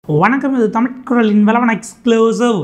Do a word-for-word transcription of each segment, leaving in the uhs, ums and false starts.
வணக்கம். இது தமிழ் குரலின் வளவன் எக்ஸ்க்ளூசிவ்.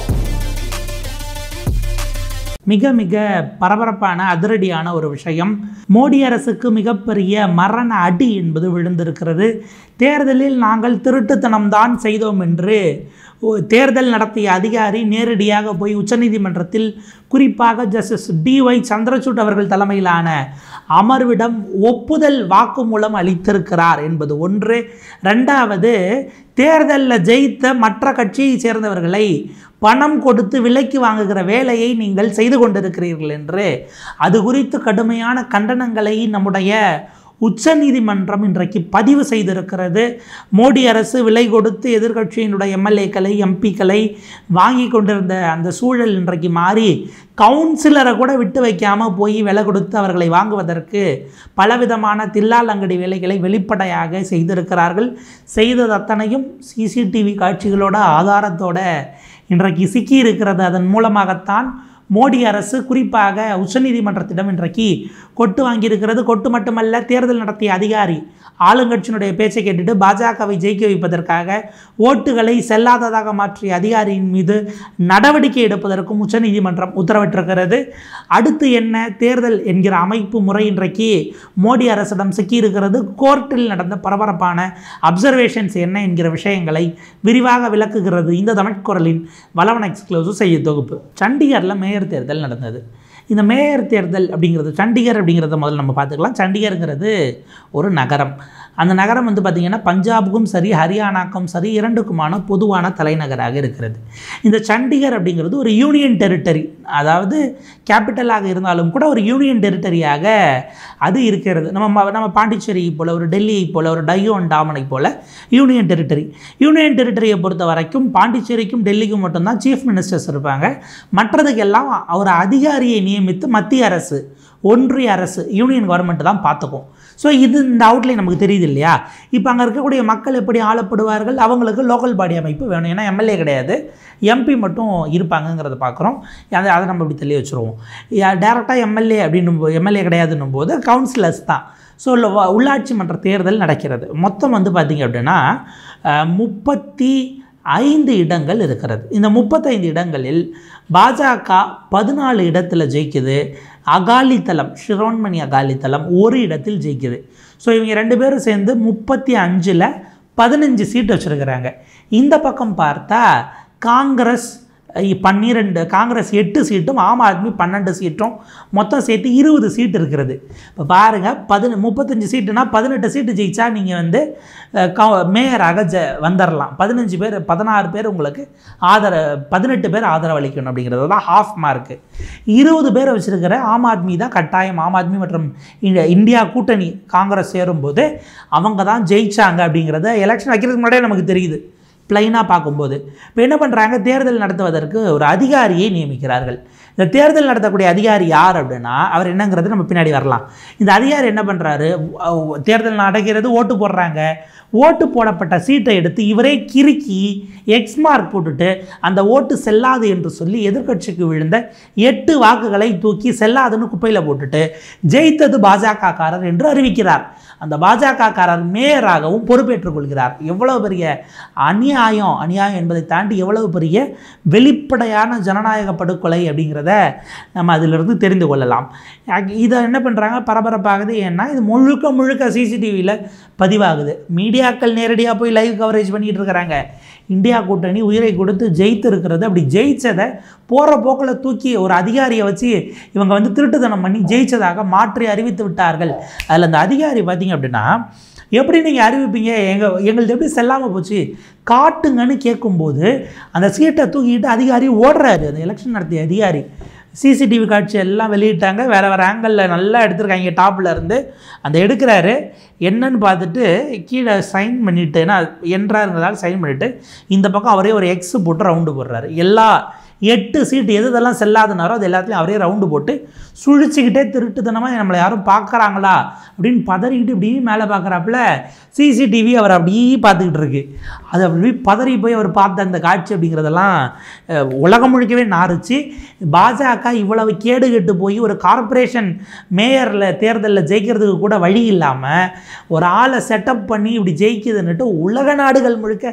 மிக மிக பரபரப்பான அதிரடியான ஒரு விஷயம். மோடி அரசுக்கு மிகப்பெரிய மரண அடி என்பது விழுந்திருக்கிறது. தேர்தலில் நாங்கள் திருட்டுத்தனம்தான் செய்தோம் என்று தேர்தல் நடத்திய அதிகாரி நேரடியாக போய் உச்சநீதிமன்றத்தில், குறிப்பாக ஜஸ்டிஸ் டி ஒய் சந்திரசூட் அவர்கள் தலைமையிலான அமர்விடம் ஒப்புதல் வாக்குமூலம் அளித்திருக்கிறார் என்பது ஒன்று. ரெண்டாவது, தேர்தலில் ஜெயித்த மற்ற கட்சியை சேர்ந்தவர்களை பணம் கொடுத்து விலைக்கு வாங்குகிற வேலையை நீங்கள் செய்து கொண்டிருக்கிறீர்கள் என்று அது குறித்து கடுமையான கண்டனங்களை நம்முடைய உச்ச நீதிமன்றம் இன்றைக்கு பதிவு செய்திருக்கிறது. மோடி அரசு விலை கொடுத்து எதிர்கட்சியினுடைய எம்எல்ஏக்களை எம்பிக்களை வாங்கி கொண்டிருந்த அந்த சூழல் இன்றைக்கு மாறி கவுன்சிலரை கூட விட்டு வைக்காமல் போய் விலை கொடுத்து அவர்களை வாங்குவதற்கு பலவிதமான தில்லாலங்கடி வேலைகளை வெளிப்படையாக செய்திருக்கிறார்கள். செய்தது அத்தனையும் சிசிடிவி காட்சிகளோட ஆதாரத்தோட இன்றைக்கு சிக்கி இருக்கிறது. அதன் மூலமாகத்தான் மோடி அரசு குறிப்பாக உச்சநீதிமன்றத்திடம் இன்றைக்கு கொட்டு வாங்கியிருக்கிறது. கொட்டு மட்டுமல்ல, தேர்தல் நடத்திய அதிகாரி ஆளுங்கட்சியினுடைய பேச்சை கேட்டுட்டு பாஜகவை ஜெயிக்க வைப்பதற்காக ஓட்டுகளை செல்லாததாக மாற்றிய அதிகாரியின் மீது நடவடிக்கை எடுப்பதற்கும் உச்சநீதிமன்றம் உத்தரவிட்டிருக்கிறது. அடுத்து என்ன, தேர்தல் என்கிற அமைப்பு முறை இன்றைக்கு மோடி அரசிடம் சிக்கியிருக்கிறது. கோர்ட்டில் நடந்த பரபரப்பான அப்சர்வேஷன்ஸ் என்ன என்கிற விஷயங்களை விரிவாக விளக்குகிறது இந்த தமிழ் குரலின் வளவன் எக்ஸ்க்ளூசிவ் செய்தி தொகுப்பு. சண்டிகரில் மேயர் தேர்தல் நடந்தது. இந்த மேயர் தேர்தல் அப்படிங்கிறது, சண்டிகர் அப்படிங்கிறத முதல்ல நம்ம பார்த்துக்கலாம். சண்டிகருங்கிறது ஒரு நகரம். அந்த நகரம் வந்து பார்த்திங்கன்னா பஞ்சாபுக்கும் சரி ஹரியானாக்கும் சரி இரண்டுக்குமான பொதுவான தலைநகராக இருக்கிறது. இந்த சண்டிகர் அப்படிங்கிறது ஒரு யூனியன் டெரிட்டரி, அதாவது கேபிட்டலாக இருந்தாலும் கூட ஒரு யூனியன் டெரிட்டரியாக அது இருக்கிறது. நம்ம நம்ம பாண்டிச்சேரி போல், ஒரு டெல்லியை போல், ஒரு டையூ அண்ட் டாமனை போல் யூனியன் டெரிட்டரி. யூனியன் டெரிட்டரியை பொறுத்த வரைக்கும் பாண்டிச்சேரிக்கும் டெல்லிக்கும் மட்டும்தான் சீஃப் மினிஸ்டர்ஸ் இருப்பாங்க. மற்றதுக்கெல்லாம் ஒரு அதிகாரியை நியமித்து மத்திய அரசு, ஒன்றிய அரசு, யூனியன் கவர்மெண்ட் தான் பார்த்துக்கும். ஸோ இது இந்த அவுட்லைன் நமக்கு தெரியுது இல்லையா? இப்போ அங்கே இருக்கக்கூடிய மக்கள் எப்படி ஆளப்படுவார்கள்? அவங்களுக்கு லோக்கல் பாடி அமைப்பு வேணும். ஏன்னா எம்எல்ஏ கிடையாது, எம்பி மட்டும் இருப்பாங்கங்கிறத பார்க்குறோம். அதை அதை நம்ம இப்படி தெளிய வச்சுருவோம். டேரெக்டாக எம்எல்ஏ அப்படின்னும் போது, எம்எல்ஏ கிடையாதுன்னும் போது கவுன்சிலர்ஸ் தான். ஸோ உள்ளாட்சி மன்ற தேர்தல் நடக்கிறது. மொத்தம் வந்து பார்த்திங்க அப்படின்னா முப்பத்தி ஐந்து இடங்கள் இருக்கிறது. இந்த முப்பத்தைந்து இடங்களில் பாஜக பதினாலு இடத்துல ஜெயிக்குது. அகாலிதளம், ஷிரோன்மணி அகாலிதளம் ஒரு இடத்தில் ஜெயிக்குது. ஸோ இவங்க ரெண்டு பேரும் சேர்ந்து முப்பத்தி அஞ்சில் பதினஞ்சு சீட்டு வச்சுருக்கிறாங்க. இந்த பக்கம் பார்த்தா காங்கிரஸ் பன்னிரெண்டு, காங்கிரஸ் எட்டு சீட்டும் ஆம் ஆத்மி பன்னெண்டு சீட்டும், மொத்தம் சேர்த்து இருபது சீட்டு இருக்கிறது. இப்போ பாருங்கள், பதின முப்பத்தஞ்சு சீட்டுனா பதினெட்டு சீட்டு ஜெயிச்சா நீங்கள் வந்து மேயராக ஜ வந்துடலாம். பதினஞ்சு பேர் பதினாறு பேர் உங்களுக்கு ஆதர பதினெட்டு பேர் ஆதரவு அளிக்கணும் அப்படிங்கிறது தான் ஹாஃப் மார்க்கு. இருபது பேரை வச்சுருக்கிற ஆம் ஆத்மி தான் கட்டாயம். ஆம் ஆத்மி மற்றும் இந்தியா கூட்டணி காங்கிரஸ் சேரும்போது அவங்க தான் ஜெயிச்சாங்க அப்படிங்கிறத எலெக்ஷன் வைக்கிறதுக்கு முன்னாடியே நமக்கு தெரியுது பிளைனாக பார்க்கும்போது. இப்போ என்ன பண்ணுறாங்க, தேர்தல் நடத்துவதற்கு ஒரு அதிகாரியை நியமிக்கிறார்கள். இந்த தேர்தல் நடத்தக்கூடிய அதிகாரி யார் அப்படின்னா அவர் என்னங்கிறது நம்ம பின்னாடி வரலாம். இந்த அதிகாரி என்ன பண்ணுறாரு, தேர்தல் நடக்கிறது, ஓட்டு போடுறாங்க. ஓட்டு போடப்பட்ட சீட்டை எடுத்து இவரே கிறுக்கி எக்ஸ் மார்க் போட்டுட்டு அந்த ஓட்டு செல்லாது என்று சொல்லி எதிர்கட்சிக்கு விழுந்த எட்டு வாக்குகளை தூக்கி செல்லாதுன்னு குப்பையில் போட்டுட்டு ஜெயித்தது பாஜகக்காரர் என்று அறிவிக்கிறார். அந்த பாஜகக்காரர் மேயராகவும் பொறுப்பேற்றுக் கொள்கிறார். எவ்வளவு பெரிய அநியாயம், அநியாயம் என்பதை தாண்டி எவ்வளவு பெரிய வெளிப்படையான ஜனநாயக படுகொலை அப்படிங்கிறத நம்ம அதிலிருந்து தெரிந்து கொள்ளலாம். இதை என்ன பண்ணுறாங்க, பரபரப்பாகுது. ஏன்னா இது முழுக்க முழுக்க சிசிடிவியில் பதிவாகுது. மீடியாக்கள் நேரடியாக போய் லைவ் கவரேஜ் பண்ணிகிட்டு இருக்கிறாங்க. இந்தியா கூட்டணி உயிரை கொடுத்து ஜெயித்து இருக்கிறது. அப்படி ஜெயித்ததை போகிற போக்கில் தூக்கி ஒரு அதிகாரியை வச்சு இவங்க வந்து திருட்டுத்தனம் பண்ணி ஜெயித்ததாக மாற்றி அறிவித்து விட்டார்கள். அதில் அந்த அதிகாரி பார்த்திங்க அப்படின்னா, எப்படி நீங்கள் அறிவிப்பீங்க, எங்கள் எங்களுக்கு எப்படி செல்லாமல் போச்சு காட்டுங்கன்னு கேட்கும்போது அந்த சீட்டை தூக்கிட்டு அதிகாரி ஓடுறாரு. அந்த எலெக்ஷன் நடத்திய அதிகாரி சிசிடிவி காட்சி எல்லாம் வெளியிட்டாங்க. வேறு வேறு ஆங்கிளில் நல்லா எடுத்துருக்காங்க. டாப்பில் இருந்து அந்த எடுக்கிறாரு. என்னன்னு பார்த்துட்டு கீழே சைன் பண்ணிவிட்டு, ஏன்னா என்றாருங்கிறதால சைன் பண்ணிவிட்டு இந்த பக்கம் அவரே ஒரு எக்ஸ் போட்டு ரவுண்டு போடுறாரு. எல்லா எட்டு சீட்டு எது இதெல்லாம் செல்லாதுனாரோ அது எல்லாத்துலையும் அவரே ரவுண்டு போட்டு சுழிச்சிக்கிட்டே திருட்டுத்தனமாக நம்மளை யாரும் பார்க்குறாங்களா அப்படின்னு பதறிக்கிட்டு இப்படி மேலே பார்க்குறாப்புல சிசிடிவி அவர் அப்படியே பார்த்துக்கிட்டு இருக்கு. அது அப்படி பதறி போய் அவர் பார்த்த அந்த காட்சி அப்படிங்கிறதெல்லாம் உலகம் முழுக்கவே நாரிச்சு. பாஜக இவ்வளவு கேடு கெட்டு போய் ஒரு கார்ப்பரேஷன் மேயரில் தேர்தலில் ஜெயிக்கிறதுக்கு கூட வழி இல்லாமல் ஒரு ஆளை செட்டப் பண்ணி இப்படி ஜெயிக்குதுன்னுட்டு உலக நாடுகள் முழுக்க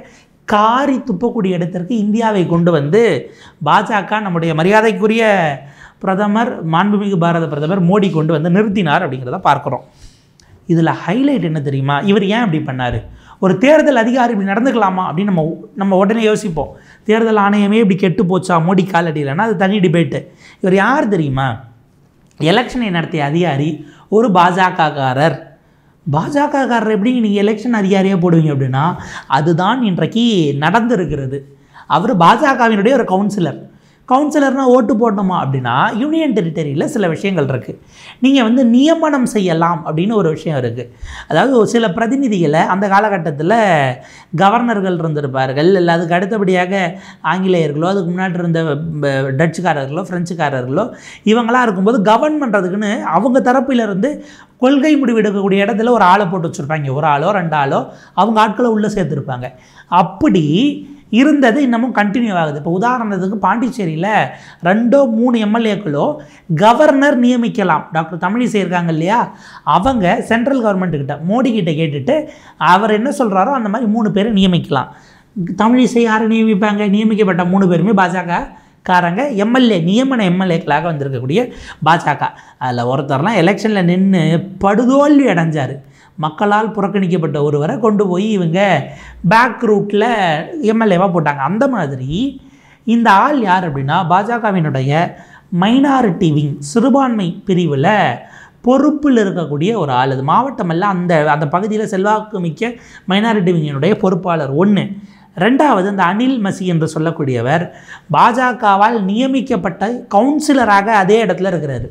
காரி துப்பக்கூடிய இடத்திற்கு இந்தியாவை கொண்டு வந்து பாஜக நம்முடைய மரியாதைக்குரிய பிரதமர் மாண்புமிகு பாரத பிரதமர் மோடி கொண்டு வந்து நிறுத்தினார் அப்படிங்கிறத பார்க்குறோம். இதில் ஹைலைட் என்ன தெரியுமா? இவர் ஏன் அப்படி பண்ணார்? ஒரு தேர்தல் அதிகாரி இப்படி நடந்துக்கலாமா அப்படின்னு நம்ம நம்ம உடனே யோசிப்போம். தேர்தல் ஆணையமே இப்படி கெட்டு போச்சா மோடி காலடியிலன்னா அது தனி டிபேட்டு. இவர் யார் தெரியுமா? எலெக்ஷனை நடத்திய அதிகாரி ஒரு பாஜகக்காரர். பாஜகக்காரர் எப்படி நீங்கள் எலெக்ஷன் அதிகாரியாக போடுவீங்க அப்படின்னா அதுதான் இன்றைக்கு நடந்திருக்கிறது. அவர் பாஜகவினுடைய ஒரு கவுன்சிலர். கவுன்சிலர்னால் ஓட்டு போடணுமா அப்படின்னா யூனியன் டெரிட்டரியில் சில விஷயங்கள் இருக்குது. நீங்கள் வந்து நியமனம் செய்யலாம் அப்படின்னு ஒரு விஷயம் இருக்குது. அதாவது சில பிரதிநிதிகளை அந்த காலகட்டத்தில் கவர்னர்கள் இருந்திருப்பார்கள், இல்லை அதுக்கு அடுத்தபடியாக ஆங்கிலேயர்களோ அதுக்கு முன்னாடி இருந்த டச்சுக்காரர்களோ ஃப்ரெஞ்சுக்காரர்களோ இவங்களாம் இருக்கும்போது கவர்ன் பண்ணுறதுக்குன்னு அவங்க தரப்பிலிருந்து கொள்கை முடிவெடுக்கக்கூடிய இடத்துல ஒரு ஆளை போட்டு வச்சுருப்பாங்க. ஒரு ஆளோ ரெண்டு ஆளோ அவங்க ஆட்களை உள்ளே சேர்த்துருப்பாங்க. அப்படி இருந்தது இன்னமும் கண்டினியூ ஆகுது. இப்போ உதாரணத்துக்கு பாண்டிச்சேரியில் ரெண்டோ மூணு எம்எல்ஏக்களோ கவர்னர் நியமிக்கலாம். டாக்டர் தமிழிசை இருக்காங்க இல்லையா, அவங்க சென்ட்ரல் கவர்மெண்ட்டுக்கிட்ட மோடி கிட்ட கேட்டுட்டு அவர் என்ன சொல்கிறாரோ அந்த மாதிரி மூணு பேரை நியமிக்கலாம். தமிழிசை யாரை நியமிப்பாங்க? நியமிக்கப்பட்ட மூணு பேருமே பாஜக காரங்க எம்எல்ஏ நியமன எம்எல்ஏக்களாக வந்திருக்கக்கூடிய பாஜக. அதில் ஒருத்தர்லாம் எலெக்ஷனில் நின்று படுதோல்வி அடைஞ்சார். மக்களால் புறக்கணிக்கப்பட்ட ஒருவரை கொண்டு போய் இவங்க பேக் ரூட்டில் எம்எல்ஏவாக போட்டாங்க. அந்த மாதிரி இந்த ஆள் யார் அப்படின்னா பாஜகவினுடைய மைனாரிட்டி விங் சிறுபான்மை பிரிவில் பொறுப்பில் இருக்கக்கூடிய ஒரு ஆள். அது மாவட்டமல்ல, அந்த அந்த பகுதியில் செல்வாக்கு மிக்க மைனாரிட்டி விங்கினுடைய பொறுப்பாளர் ஒன்று. ரெண்டாவது அந்த அனில் மசி என்று சொல்லக்கூடியவர் பாஜகவால் நியமிக்கப்பட்ட கவுன்சிலராக அதே இடத்துல இருக்கிறாரு.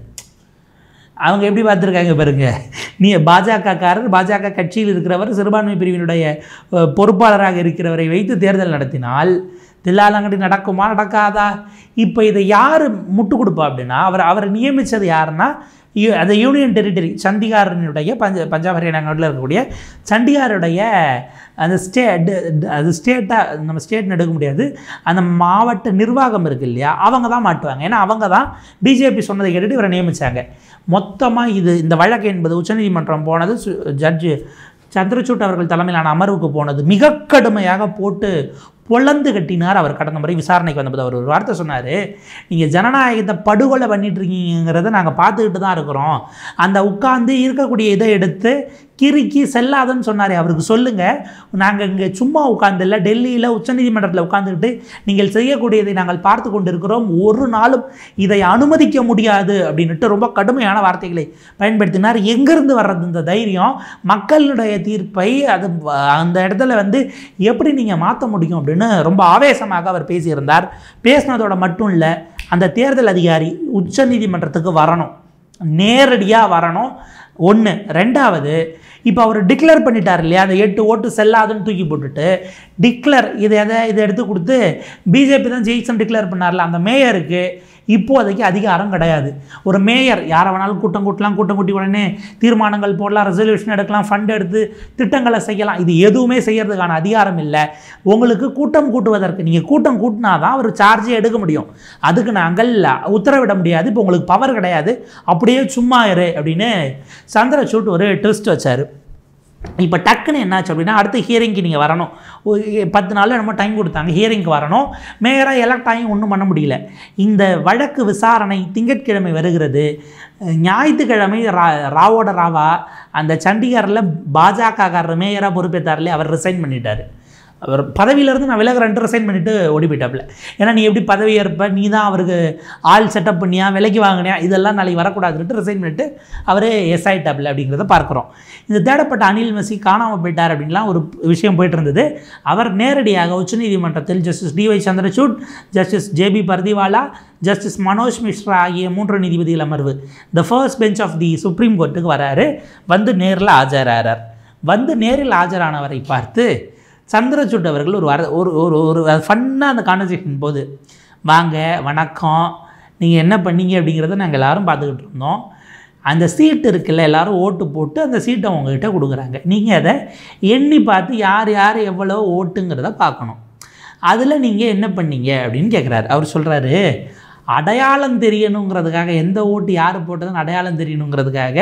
அவங்க எப்படி பார்த்துருக்காங்க பாருங்க. நீ பாஜகக்காரர், பாஜக கட்சியில் இருக்கிறவர், சிறுபான்மை பிரிவினுடைய பொறுப்பாளராக இருக்கிறவரை வைத்து தேர்தல் நடத்தினால் தில்லாலங்கடி நடக்குமா நடக்காதா? இப்போ இதை யார் முட்டு கொடுப்பா அப்படின்னா அவர் அவரை நியமித்தது யாருன்னா அந்த யூனியன் டெரிட்டரி சண்டிகாரினுடைய பஞ்ச பஞ்சாப் ஹரியானா நாட்டில் இருக்கக்கூடிய சண்டிகாருடைய அந்த ஸ்டே அது ஸ்டேட்டாக நம்ம ஸ்டேட்னு எடுக்க முடியாது, அந்த மாவட்ட நிர்வாகம் இருக்குது இல்லையா, அவங்க தான் மாட்டுவாங்க. ஏன்னா அவங்க தான் பிஜேபி சொன்னதை கேட்டுட்டு இவரை நியமித்தாங்க. மொத்தமாக இது இந்த வழக்கு என்பது உச்சநீதிமன்றம் போனது, ஜட்ஜு சந்திரசூட் அவர்கள் தலைமையிலான அமர்வுக்கு போனது. மிக கடுமையாக போட்டு பொலந்து கட்டினார் அவர். கடந்த முறை விசாரணைக்கு வந்தபோது அவர் ஒரு வார்த்தை சொன்னார், நீங்கள் ஜனநாயகத்தை படுகொலை பண்ணிட்டு இருக்கீங்கிறத நாங்கள் பார்த்துக்கிட்டு தான் இருக்கிறோம். அந்த உட்காந்து இருக்கக்கூடிய இதை எடுத்து கிறுக்கி செல்லாதுன்னு சொன்னார். அவருக்கு சொல்லுங்கள், நாங்கள் இங்கே சும்மா உட்கார்ந்து இல்லை, டெல்லியில் உச்சநீதிமன்றத்தில் உட்காந்துக்கிட்டு நீங்கள் செய்யக்கூடியதை நாங்கள் பார்த்து கொண்டு இருக்கிறோம், ஒரு நாளும் இதை அனுமதிக்க முடியாது அப்படின்ட்டு ரொம்ப கடுமையான வார்த்தைகளை பயன்படுத்தினார். எங்கேருந்து வர்றது இந்த தைரியம்? மக்களுடைய தீர்ப்பை அது அந்த இடத்துல வந்து எப்படி நீங்கள் மாற்ற முடியும் அப்படின்னு ரொம்ப ஆவேசமாக அவர் பேசியிருந்தார். பேசினதோட மட்டும் இல்லை, அந்த தேர்தல் அதிகாரி உச்சநீதிமன்றத்துக்கு வரணும், நேரடியாக வரணும் ஒன்று. ரெண்டாவது, இப்போ அவர் டிக்ளேர் பண்ணிட்டார் இல்லையா, அந்த எட்டு ஓட்டு செல்லாதுன்னு தூக்கி போட்டுட்டு டிக்ளேர் இதை எதை இதை எடுத்து கொடுத்து பிஜேபி தான் ஜெயிச்சம் டிக்ளேர் பண்ணார்ல, அந்த மேயருக்கு இப்போதைக்கு அதிகாரம் கிடையாது. ஒரு மேயர் யாரை வேணாலும் கூட்டம் கூட்டலாம், கூட்டம் கூட்டி உடனே தீர்மானங்கள் போடலாம், ரெசல்யூஷன் எடுக்கலாம், ஃபண்ட் எடுத்து திட்டங்களை செய்யலாம். இது எதுவுமே செய்யறதுக்கான அதிகாரம் இல்லை. உங்களுக்கு கூட்டம் கூட்டுவதற்கு நீங்கள் கூட்டம் கூட்டினா தான் ஒரு சார்ஜே எடுக்க முடியும். அதுக்கு நாங்கள் உத்தரவிட முடியாது. இப்போ உங்களுக்கு பவர் கிடையாது, அப்படியே சும்மா இரு அப்படின்னு சந்திரசூட் ஒரு ட்விஸ்ட் வச்சார். இப்போ டக்குன்னு என்னாச்சு அப்படின்னா அடுத்த ஹியரிங்க்கு நீங்கள் வரணும். பத்து நாளில் நம்ம டைம் கொடுத்தாங்க, ஹியரிங்க்கு வரணும். மேயராக எலக்ட் ஆகி ஒன்றும் பண்ண முடியல. இந்த வழக்கு விசாரணை திங்கட்கிழமை வருகிறது. ஞாயிற்றுக்கிழமை ரா ராவோட ராவா அந்த சண்டிகரில் பாஜகக்காரர் மேயராக பொறுப்பேற்றார்லே அவர் ரிசைன் பண்ணிட்டார். அவர் பதவியிலேருந்து நான் விலகிறேன்ட்டு ரிசைன் பண்ணிவிட்டு ஓடி போயிட்டாப்புல. ஏன்னா நீ எப்படி பதவி ஏற்ப, நீ தான் அவருக்கு ஆள் செட்டப் பண்ணியா, விலைக்கு வாங்கினியா, இதெல்லாம் நாளைக்கு வரக்கூடாதுன்ட்டு ரிசைன் பண்ணிவிட்டு அவர் எஸ் ஆகிட்டாப்புல அப்படிங்கிறத பார்க்குறோம். இந்த தேடப்பட்ட அனில் மசி காணாமல் போயிட்டார் அப்படின்லாம் ஒரு விஷயம் போயிட்டு இருந்தது. அவர் நேரடியாக உச்சநீதிமன்றத்தில் justice D Y Chandrachud, justice J B Pardiwala, justice Manoj Mishra ஆகிய மூன்று நீதிபதிகள் அமர்வு, the first bench of the supreme கோர்ட்டுக்கு வராரு. வந்து நேரில் ஆஜராகிறார். வந்து நேரில் ஆஜரானவரை பார்த்து சந்திரசூட் அவர்கள் ஒரு வர ஒரு ஒரு ஒரு ஃபன்னாக அந்த கான்வர்சேஷன் போது, வாங்க வணக்கம், நீங்கள் என்ன பண்ணீங்க அப்படிங்கிறத நாங்கள் எல்லோரும் பார்த்துக்கிட்டு இருந்தோம். அந்த சீட்டு இருக்குல்ல, எல்லோரும் ஓட்டு போட்டு அந்த சீட்டை உங்ககிட்ட கொடுக்குறாங்க, நீங்கள் அதை எண்ணி பார்த்து யார் யார் எவ்வளோ ஓட்டுங்கிறத பார்க்கணும். அதில் நீங்கள் என்ன பண்ணீங்க அப்படின்னு கேட்குறாரு. அவர் சொல்கிறாரு, அடையாளம் தெரியணுங்கிறதுக்காக, எந்த ஓட்டு யார் போட்டதுன்னு அடையாளம் தெரியணுங்கிறதுக்காக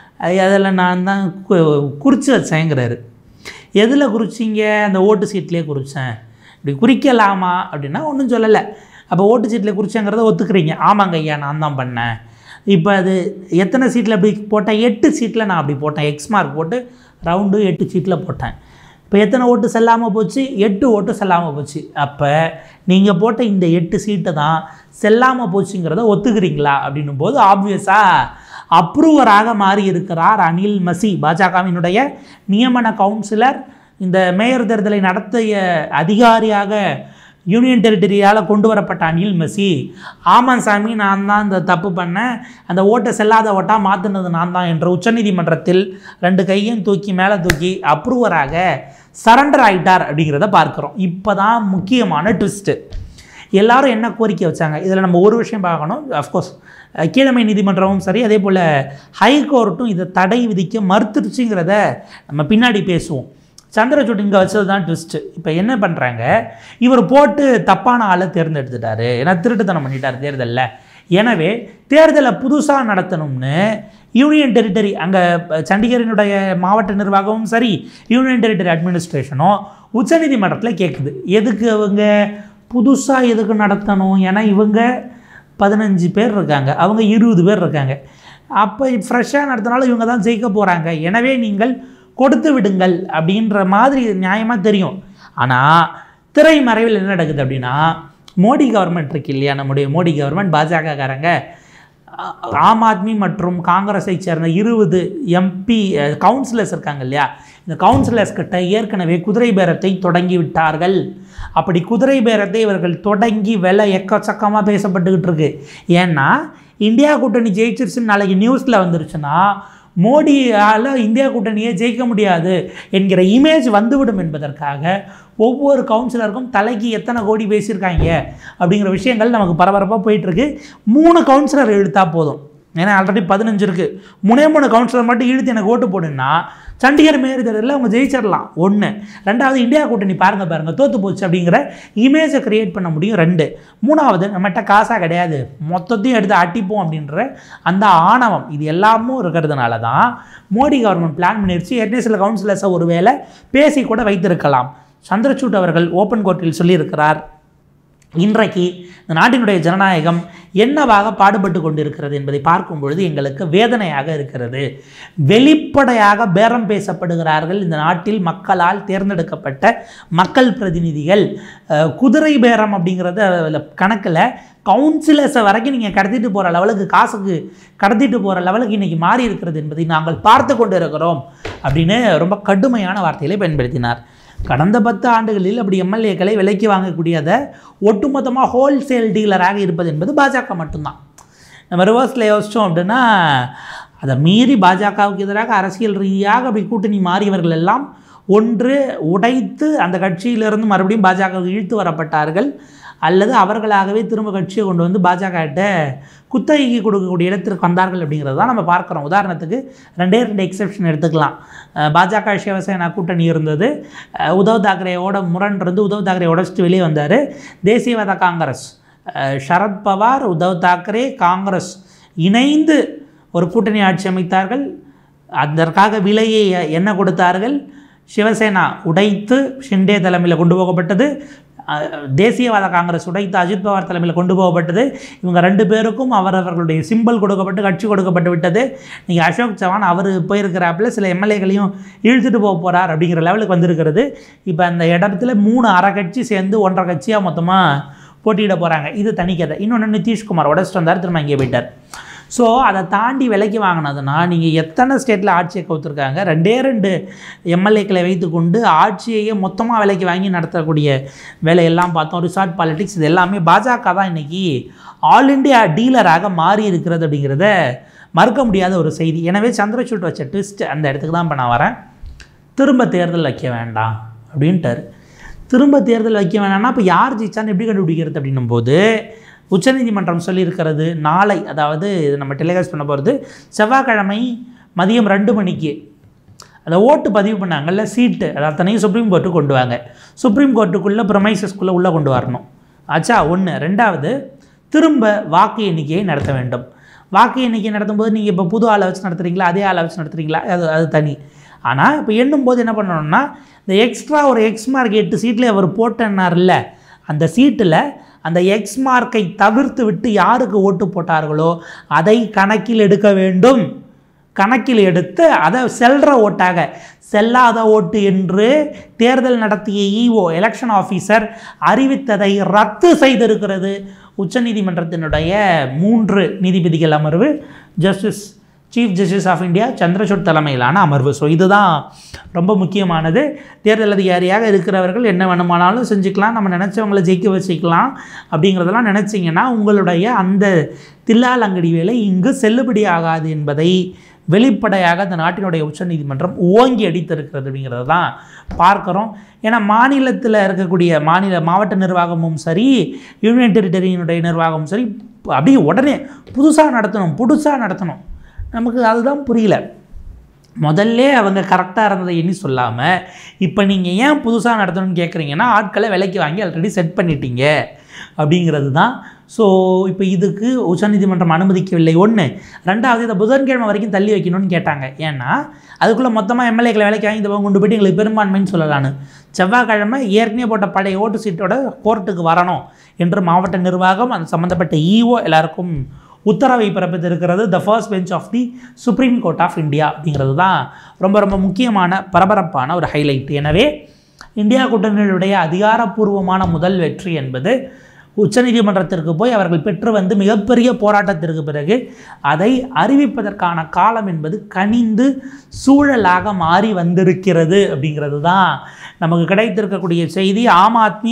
அதில் நான் தான் குறித்து வச்சேங்கிறாரு. எதில் குறிச்சிங்க? அந்த ஓட்டு சீட்லேயே குறித்தேன். இப்படி குறிக்கலாமா அப்படின்னா ஒன்றும் சொல்லலை. அப்போ ஓட்டு சீட்டில் குறிச்சங்கிறத ஒத்துக்கிறீங்க. ஆமாங்க ஐயா நான் தான் பண்ணேன். இப்போ அது எத்தனை சீட்டில் அப்படி போட்டேன்? எட்டு சீட்டில் நான் அப்படி போட்டேன். எக்ஸ் மார்க் போட்டு ரவுண்டு எட்டு சீட்டில் போட்டேன். இப்போ எத்தனை ஓட்டு செல்லாமல் போச்சு? எட்டு ஓட்டு செல்லாமல் போச்சு. அப்போ நீங்கள் போட்ட இந்த எட்டு சீட்டை தான் செல்லாமல் போச்சுங்கிறத ஒத்துக்கிறீங்களா அப்படின்னும் போது ஆப்வியஸாக அப்ரூவராக மாறி இருக்கிறார் அனில் மசி, பாஜகவினுடைய நியமன கவுன்சிலர். இந்த மேயர் தேர்தலை நடத்திய அதிகாரியாக யூனியன் டெரிட்டரியால் கொண்டு வரப்பட்ட அனில் மசி, ஆமாம் சாமி நான் தான் இந்த தப்பு பண்ணேன், அந்த ஓட்டை செல்லாத ஓட்டாக மாற்றினது நான் தான் என்ற உச்சநீதிமன்றத்தில் ரெண்டு கையும் தூக்கி மேலே தூக்கி அப்ரூவராக சரண்டர் ஆகிட்டார் அப்படிங்கிறத பார்க்குறோம். இப்போ தான் முக்கியமான ட்விஸ்ட்டு. எல்லாரும் என்ன கோரிக்கை வச்சாங்க? இதில் நம்ம ஒரு விஷயம் பார்க்கணும். அஃப்கோர்ஸ் கீழமை நீதிமன்றமும் சரி, அதே போல் ஹைகோர்ட்டும் இதை தடை விதிக்க மறுத்துருச்சுங்கிறத நம்ம பின்னாடி பேசுவோம். சந்திரசூட் இங்கே வச்சது தான் ட்விஸ்ட்டு. இப்போ என்ன பண்ணுறாங்க, இவர் போட்டு தப்பான ஆளை தேர்ந்தெடுத்துட்டாரு, ஏன்னா திருட்டுத்தனம் பண்ணிட்டார் தேர்தலில். எனவே தேர்தலை புதுசாக நடத்தணும்னு யூனியன் டெரிட்டரி, அங்கே சண்டிகரினுடைய மாவட்ட நிர்வாகமும் சரி யூனியன் டெரிட்டரி அட்மினிஸ்ட்ரேஷனும் உச்சநீதிமன்றத்தில் கேட்குது. எதுக்கு அவங்க புதுசாக எதுக்கு நடத்தணும்? ஏன்னா இவங்க பதினஞ்சு பேர் இருக்காங்க, அவங்க இருபது பேர் இருக்காங்க. அப்போ ஃப்ரெஷ்ஷாக நடத்தினாலும் இவங்க தான் ஜெயிக்க போகிறாங்க. எனவே நீங்கள் கொடுத்து விடுங்கள் அப்படின்ற மாதிரி நியாயமாக தெரியும். ஆனால் திரைமறைவில் என்ன நடக்குது அப்படின்னா, மோடி கவர்மெண்ட் இருக்கு இல்லையா, நம்முடைய மோடி கவர்மெண்ட், பாஜகக்காரங்க ஆம் ஆத்மி மற்றும் காங்கிரஸை சேர்ந்த இருபது எம்பி கவுன்சிலர்ஸ் இருக்காங்க இல்லையா, இந்த கவுன்சிலர்ஸ் கிட்ட ஏற்கனவே குதிரை பேரத்தை தொடங்கி விட்டார்கள். அப்படி குதிரை பேரத்தை இவர்கள் தொடங்கி விலை எக்கச்சக்கமாக பேசப்பட்டுக்கிட்டு இருக்கு. ஏன்னா இந்தியா கூட்டணி ஜெயிச்சிருச்சுன்னு நாளைக்கு நியூஸில் வந்துருச்சுன்னா மோடியால் இந்தியா கூட்டணியை ஜெயிக்க முடியாது என்கிற இமேஜ் வந்துவிடும் என்பதற்காக ஒவ்வொரு கவுன்சிலருக்கும் தலைக்கு எத்தனை கோடி பேசியிருக்காங்க அப்படிங்கிற விஷயங்கள் நமக்கு பரபரப்பாக போயிட்டுருக்கு. மூணு கவுன்சிலர் இழுத்தா போதும், ஏன்னா ஆல்ரெடி பதினஞ்சு இருக்குது. மூணே மூணு கவுன்சிலர் மட்டும் இழுத்து எனக்கு ஓட்டு போடுன்னா சண்டிகர் மேயர் தேர்தலில் அவங்க ஜெயிச்சிடலாம். ஒன்று. ரெண்டாவது, இந்தியா கூட்டணி பாருங்கள் பாருங்கள் தோற்று போச்சு அப்படிங்கிற இமேஜை க்ரியேட் பண்ண முடியும். ரெண்டு. மூணாவது, நம்மகிட்ட காசாக கிடையாது, மொத்தத்தையும் எடுத்து அட்டிப்போம் அப்படின்ற அந்த ஆணவம், இது எல்லாமும் இருக்கிறதுனால தான் மோடி கவர்மெண்ட் பிளான் பண்ணிடுச்சு. ஏற்கனவே சில கவுன்சிலர்ஸை ஒரு வேளை பேசி கூட வைத்திருக்கலாம். சந்திரசூட் அவர்கள் ஓப்பன் கோர்ட்டில் சொல்லியிருக்கிறார், இன்றைக்கு இந்த நாட்டினுடைய ஜனநாயகம் என்னவாக பாடுபட்டு கொண்டிருக்கிறது என்பதை பார்க்கும் பொழுது எங்களுக்கு வேதனையாக இருக்கிறது. வெளிப்படையாக பேரம் பேசப்படுகிறார்கள் இந்த நாட்டில் மக்களால் தேர்ந்தெடுக்கப்பட்ட மக்கள் பிரதிநிதிகள். குதிரை பேரம் அப்படிங்கிறத கணக்கில் கவுன்சிலர்ஸை வரைக்கும் நீங்கள் கடத்திட்டு போகிற லெவலுக்கு, காசுக்கு கடத்திட்டு போகிற லெவலுக்கு இன்றைக்கி மாறி இருக்கிறது என்பதை நாங்கள் பார்த்து கொண்டு இருக்கிறோம் அப்படின்னு ரொம்ப கடுமையான வார்த்தைகளை பயன்படுத்தினார். கடந்த பத்து ஆண்டுகளில் அப்படி எம்எல்ஏக்களை விலைக்கு வாங்கக்கூடியதை ஒட்டுமொத்தமாக ஹோல்சேல் டீலராக இருப்பது என்பது பாஜக மட்டும்தான். நம்ம ரிவர்ஸில் யோசித்தோம் அப்படின்னா, அதை மீறி பாஜகவுக்கு எதிராக அரசியல் ரீதியாக அப்படி கூட்டணி மாறியவர்கள் எல்லாம் ஒன்று உடைத்து அந்த கட்சியிலிருந்து மறுபடியும் பாஜகவுக்கு இழுத்து வரப்பட்டார்கள், அல்லது அவர்களாகவே திரும்ப கட்சியை கொண்டு வந்து பாஜகட்ட குத்தகைக்கு கொடுக்கக்கூடிய இடத்திற்கு வந்தார்கள் அப்படிங்கிறது தான் நம்ம பார்க்குறோம். உதாரணத்துக்கு ரெண்டே ரெண்டு எக்ஸெப்ஷன் எடுத்துக்கலாம். பாஜக சிவசேனா கூட்டணி இருந்தது, உத்தவ் தாக்கரேயோட முரண் இருந்து உத்தவ் தாக்கரே உடச்சிட்டு வெளியே வந்தார். தேசியவாத காங்கிரஸ், சரத்பவார், உத்தவ் தாக்கரே, காங்கிரஸ் இணைந்து ஒரு கூட்டணி ஆட்சி அமைத்தார்கள். அதற்காக விலையை என்ன கொடுத்தார்கள்? சிவசேனா உடைத்து ஷிண்டே தலைமையில் கொண்டு போகப்பட்டது, தேசியவாத காங்கிரஸ் உடைத்து அஜித் பவார் தலைமையில் கொண்டு போகப்பட்டது. இவங்க ரெண்டு பேருக்கும் அவரவர்களுடைய சிம்பிள் கொடுக்கப்பட்டு கட்சி கொடுக்கப்பட்டு விட்டது. நீங்கள் அசோக் சவான் அவர் போயிருக்கிறாப்புல சில எம்எல்ஏக்களையும் இழுத்துட்டு போக போகிறார் அப்படிங்கிற லெவலுக்கு வந்திருக்கிறது. இப்போ அந்த இடத்துல மூணு அரை கட்சி சேர்ந்து ஒன்றரை கட்சியாக மொத்தமாக போட்டியிட போகிறாங்க. இது தனிக்கதை. இன்னொன்று நிதிஷ்குமார் உடச்சிட்டு வந்தார், திரும்ப இங்கே போயிட்டார். ஸோ அதை தாண்டி விலைக்கு வாங்கினதுன்னா நீங்கள் எத்தனை ஸ்டேட்டில் ஆட்சியை கவுத்துருக்காங்க? ரெண்டே ரெண்டு எம்எல்ஏக்களை வைத்துக்கொண்டு ஆட்சியையே மொத்தமாக விலைக்கு வாங்கி நடத்தக்கூடிய வேலையெல்லாம் பார்த்தோம். ரிசார்ட் பாலிடிக்ஸ், இது எல்லாமே பாஜக தான் இன்றைக்கி ஆல் இண்டியா டீலராக மாறி இருக்கிறது அப்படிங்கிறத மறுக்க முடியாத ஒரு செய்தி. எனவே சந்திரசூட் வச்ச ட்விஸ்ட் அந்த இடத்துக்கு தான் இப்போ நான் வரேன். திரும்ப தேர்தல் வைக்க வேண்டாம் அப்படின்ட்டார். திரும்ப தேர்தல் வைக்க வேண்டாம்னா இப்போ யார் ஜெயிச்சான்னு எப்படி கண்டுபிடிக்கிறது அப்படின்னும் போது உச்சநீதிமன்றம் சொல்லியிருக்கிறது, நாளை, அதாவது நம்ம டெலிகாஸ்ட் பண்ண போகிறது செவ்வாய்க்கிழமை மதியம் ரெண்டு மணிக்கு அந்த ஓட்டு பதிவு பண்ணாங்கல்ல சீட்டு, அது அத்தனையும் சுப்ரீம் கோர்ட்டுக்கு கொண்டு வாங்க. சுப்ரீம் கோர்ட்டுக்குள்ளே ப்ரொமைசஸ்குள்ளே உள்ளே கொண்டு வரணும். ஆச்சா ஒன்று. ரெண்டாவது, திரும்ப வாக்கு எண்ணிக்கையை நடத்த வேண்டும். வாக்கு எண்ணிக்கை நடத்தும்போது நீங்கள் இப்போ புது ஆளை வச்சு நடத்துகிறீங்களா, அதே ஆளை வச்சு நடத்துகிறீங்களா, அது அது தனி. ஆனால் இப்போ எண்ணும்போது என்ன பண்ணணும்னா இந்த எக்ஸ்ட்ரா ஒரு எக்ஸ் மார்க் எட்டு சீட்டில் அவர் போட்டனார்ல அந்த சீட்டில் அந்த எக்ஸ் மார்க்கை தவிர்த்து விட்டு யாருக்கு ஓட்டு போட்டார்களோ அதை கணக்கில் எடுக்க வேண்டும். கணக்கில் எடுத்து அதை செல்ற ஓட்டாக, செல்லாத ஓட்டு என்று தேர்தல் நடத்திய இஓ எலெக்ஷன் ஆஃபீஸர் அறிவித்ததை ரத்து செய்திருக்கிறது உச்சநீதிமன்றத்தினுடைய மூன்று நீதிபதிகள் அமர்வு, justice chief justice of India Chandrachud தலைமையிலான அமர்வு. ஸோ இதுதான் ரொம்ப முக்கியமானது. தேர்தல் அதிகாரியாக இருக்கிறவர்கள் என்ன வேணுமானாலும் செஞ்சுக்கலாம், நம்ம நினச்சவங்களை ஜெயிக்க வச்சுக்கலாம் அப்படிங்கிறதெல்லாம் நினச்சிங்கன்னா உங்களுடைய அந்த தில்லாலங்கடி வேலை இங்கு செல்லுபடி ஆகாது என்பதை வெளிப்படையாக இந்த நாட்டினுடைய உச்சநீதிமன்றம் ஓங்கி அடித்திருக்கிறது அப்படிங்கிறது தான் பார்க்குறோம். ஏன்னா மாநிலத்தில் இருக்கக்கூடிய மாநில மாவட்ட நிர்வாகமும் சரி, யூனியன் டெரிட்டரியினுடைய நிர்வாகமும் சரி, அப்படியே உடனே புதுசாக நடத்தணும் புதுசாக நடத்தணும் நமக்கு அதுதான் புரியல. முதல்ல அவங்க கரெக்டாக இருந்ததை எண்ணி சொல்லாமல் இப்போ நீங்கள் ஏன் புதுசாக நடத்தணும்னு கேட்குறீங்கன்னா ஆட்களை விலைக்கு வாங்கி ஆல்ரெடி செட் பண்ணிட்டீங்க அப்படிங்கிறது தான். ஸோ இப்போ இதுக்கு உச்சநீதிமன்றம் அனுமதிக்கவில்லை. ஒன்று. ரெண்டாவது, இதை புதன்கிழமை வரைக்கும் தள்ளி வைக்கணும்னு கேட்டாங்க. ஏன்னா அதுக்குள்ளே மொத்தமாக எம்எல்ஏக்களை வேலைக்கு வாங்கி இந்த கொண்டு போய்ட்டு எங்களுக்கு பெரும்பான்மைன்னு சொல்லலான்னு. செவ்வாய்க்கிழமை ஏற்கனவே போட்ட பழைய ஓட்டு சீட்டோட கோர்ட்டுக்கு வரணும் என்று மாவட்ட நிர்வாகம் அந்த சம்மந்தப்பட்ட இஓ எல்லாருக்கும் உத்தரவை பிறப்பித்திருக்கிறது. The first bench of the supreme court of India அப்படிங்கிறது தான் ரொம்ப ரொம்ப முக்கியமான பரபரப்பான ஒரு ஹைலைட். எனவே இந்தியா கூட்டணியுடைய அதிகாரப்பூர்வமான முதல் வெற்றி என்பது உச்சநீதிமன்றத்திற்கு போய் அவர்கள் பெற்று வந்து மிகப்பெரிய போராட்டத்திற்கு பிறகு அதை அறிவிப்பதற்கான காலம் என்பது கனிந்து சூழலாக மாறி வந்திருக்கிறது அப்படிங்கிறது தான் நமக்கு கிடைத்திருக்கக்கூடிய செய்தி. ஆம் ஆத்மி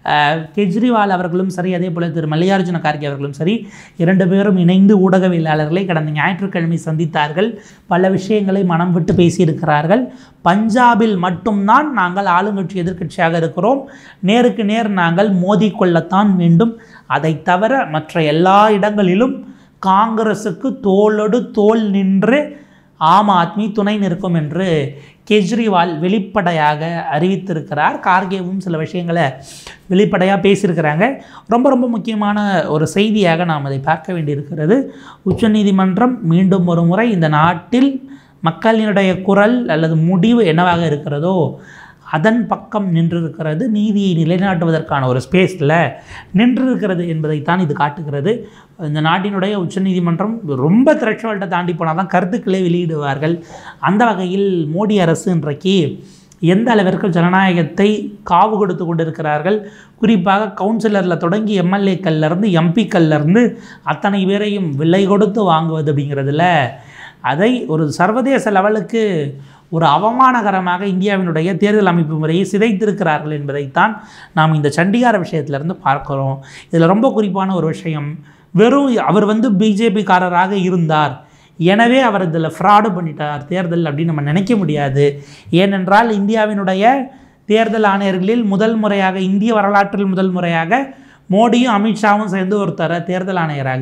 கெஜ்ரிவால் அவர்களும் சரி, அதே போல் திரு மல்லிகார்ஜுன கார்கே அவர்களும் சரி, இரண்டு பேரும் இணைந்து ஊடகவியலாளர்களை கடந்த ஞாயிற்றுக்கிழமை சந்தித்தார்கள். பல விஷயங்களை மனம் விட்டு பேசியிருக்கிறார்கள். பஞ்சாபில் மட்டும்தான் நாங்கள் ஆளுங்கட்சி எதிர்க்கட்சியாக இருக்கிறோம், நேருக்கு நேர் நாங்கள் மோதிக்கொள்ளத்தான் வேண்டும், அதை தவிர மற்ற எல்லா இடங்களிலும் காங்கிரஸுக்கு தோளோடு தோள் நின்று ஆம் ஆத்மி துணை நிற்கும் என்று கெஜ்ரிவால் வெளிப்படையாக அறிவித்திருக்கிறார். கார்கேவும் சில விஷயங்களை வெளிப்படையாக பேசியிருக்கிறாங்க. ரொம்ப ரொம்ப முக்கியமான ஒரு செய்தியாக நாம் அதை பார்க்க வேண்டியிருக்கிறது. உச்சநீதிமன்றம் மீண்டும் ஒரு முறை இந்த நாட்டில் மக்களினுடைய குரல் அல்லது முடிவு என்னவாக இருக்கிறதோ அதன் பக்கம் நின்றிருக்கிறது, நீதியை நிலைநாட்டுவதற்கான ஒரு ஸ்பேஸில் நின்றிருக்கிறது என்பதைத்தான் இது காட்டுகிறது. இந்த நாட்டினுடைய உச்சநீதிமன்றம் ரொம்ப த்ரெஷ்ஹோல்டை தாண்டி போனால் தான் கருத்துக்களை வெளியிடுவார்கள். அந்த வகையில் மோடி அரசு இன்றைக்கு எந்த அளவிற்கு ஜனநாயகத்தை காவு கொடுத்து கொண்டிருக்கிறார்கள், குறிப்பாக கவுன்சிலரில் தொடங்கி எம்எல்ஏக்கள்லேருந்து எம்பிக்கள்லேருந்து அத்தனை பேரையும் விலை கொடுத்து வாங்குவது அப்படிங்கிறதுல அதை ஒரு சர்வதேச லெவலுக்கு ஒரு அவமானகரமாக இந்தியாவினுடைய தேர்தல் அமைப்பு முறையை சிதைத்திருக்கிறார்கள் என்பதைத்தான் நாம் இந்த சண்டிகார விஷயத்திலிருந்து பார்க்கிறோம். இதில் ரொம்ப குறிப்பான ஒரு விஷயம், வெறும் அவர் வந்து பிஜேபிக்காரராக இருந்தார் எனவே அவர் இதில் ஃப்ராடு பண்ணிட்டார் தேர்தல் அப்படின்னு நம்ம நினைக்க முடியாது. ஏனென்றால் இந்தியாவினுடைய தேர்தல் ஆணையர்களில் முதல் முறையாக, இந்திய வரலாற்றில் முதல் முறையாக மோடியும் அமித்ஷாவும் சேர்ந்து ஒருத்தர தேர்தல் ஆணையராக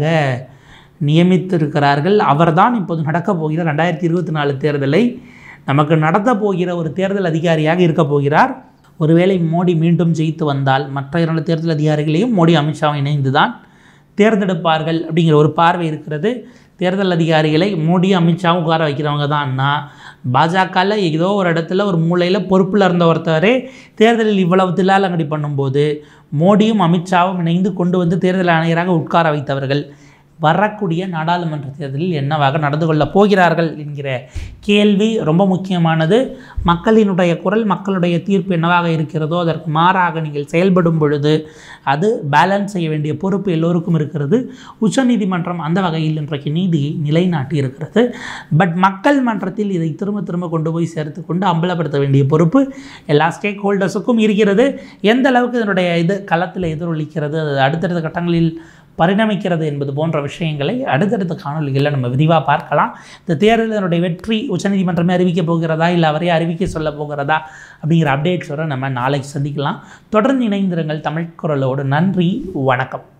நியமித்திருக்கிறார்கள். அவர்தான் இப்போது நடக்கப் போகிற ரெண்டாயிரத்தி இருபத்தி நாலு தேர்தலை நமக்கு நடத்த போகிற ஒரு தேர்தல் அதிகாரியாக இருக்க போகிறார். ஒருவேளை மோடி மீண்டும் ஜெயித்து வந்தால் மற்ற இரண்டு தேர்தல் அதிகாரிகளையும் மோடி அமித்ஷாவும் இணைந்து தான் தேர்ந்தெடுப்பார்கள் அப்படிங்கிற ஒரு பார்வை இருக்கிறது. தேர்தல் அதிகாரிகளை மோடி அமித்ஷாவும் உட்கார வைக்கிறவங்க தான்னா பாஜகவில் ஏதோ ஒரு இடத்துல ஒரு மூலையில் பொறுப்பில் இருந்த ஒருத்தவரே தேர்தலில் இவ்வளவு தில்லாலங்கடி பண்ணும்போது மோடியும் அமித்ஷாவும் இணைந்து கொண்டு வந்து தேர்தல் ஆணையராக உட்கார வைத்தவர்கள் வரக்கூடிய நாடாளுமன்ற தேர்தலில் என்னவாக நடந்து கொள்ளப் போகிறார்கள் என்கிற கேள்வி ரொம்ப முக்கியமானது. மக்களினுடைய குரல், மக்களுடைய தீர்ப்பு என்னவாக இருக்கிறதோ அதற்கு மாறாக நீங்கள் செயல்படும் பொழுது அது பேலன்ஸ் செய்ய வேண்டிய பொறுப்பு எல்லோருக்கும் இருக்கிறது. உச்சநீதிமன்றம் அந்த வகையில் இன்றைக்கு நீதியை நிலைநாட்டி இருக்கிறது. பட் மக்கள் மன்றத்தில் இதை திரும்ப திரும்ப கொண்டு போய் சேர்த்து கொண்டு அம்பலப்படுத்த வேண்டிய பொறுப்பு எல்லா ஸ்டேக் ஹோல்டர்ஸுக்கும் இருக்கிறது. எந்த அளவுக்கு இதனுடைய இது களத்தில் எதிரொலிக்கிறது, அது அடுத்தடுத்த கட்டங்களில் பரிணமிக்கிறது என்பது போன்ற விஷயங்களை அடுத்தடுத்த காணொலிகளில் நம்ம விரிவாக பார்க்கலாம். இந்த தேர்தலினுடைய வெற்றி உச்சநீதிமன்றமே அறிவிக்க போகிறதா இல்லை அவரே அறிவிக்க சொல்ல போகிறதா அப்படிங்கிற அப்டேட்ஸோடு நம்ம நாளைக்கு சந்திக்கலாம். தொடர்ந்து இணைந்திருங்கள் தமிழ் குரலோடு. நன்றி, வணக்கம்.